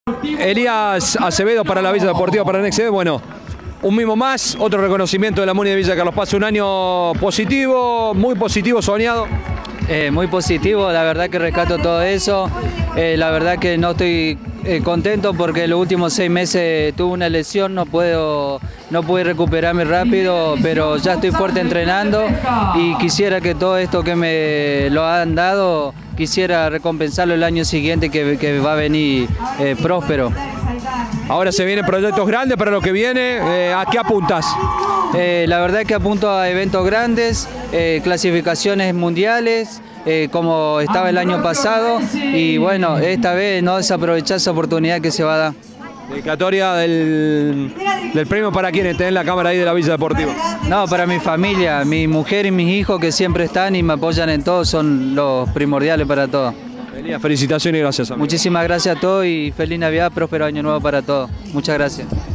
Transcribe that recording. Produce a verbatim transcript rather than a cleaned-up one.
Elías Acevedo para la Villa Deportiva para Next. Bueno, un mimo más, otro reconocimiento de la Muni de Villa Carlos Paz. Un año positivo, muy positivo, soñado. Eh, muy positivo, la verdad que rescato todo eso. Eh, la verdad que no estoy eh, contento porque los últimos seis meses tuve una lesión, no puedo, no pude recuperarme rápido, pero ya estoy fuerte entrenando y quisiera que todo esto que me lo han dado, quisiera recompensarlo el año siguiente que, que va a venir eh, próspero. Ahora se vienen proyectos grandes para lo que viene, eh, ¿a qué apuntas? Eh, la verdad que apunto a eventos grandes, eh, clasificaciones mundiales, eh, como estaba el año pasado, y bueno, esta vez no desaprovechar esa oportunidad que se va a dar. Dedicatoria del, del premio para quienes tenés la cámara ahí de la Villa Deportiva. No, para mi familia, mi mujer y mis hijos que siempre están y me apoyan en todo, son los primordiales para todo. Elías, felicitaciones y gracias. Amigo. Muchísimas gracias a todos y feliz Navidad, próspero año nuevo para todos. Muchas gracias.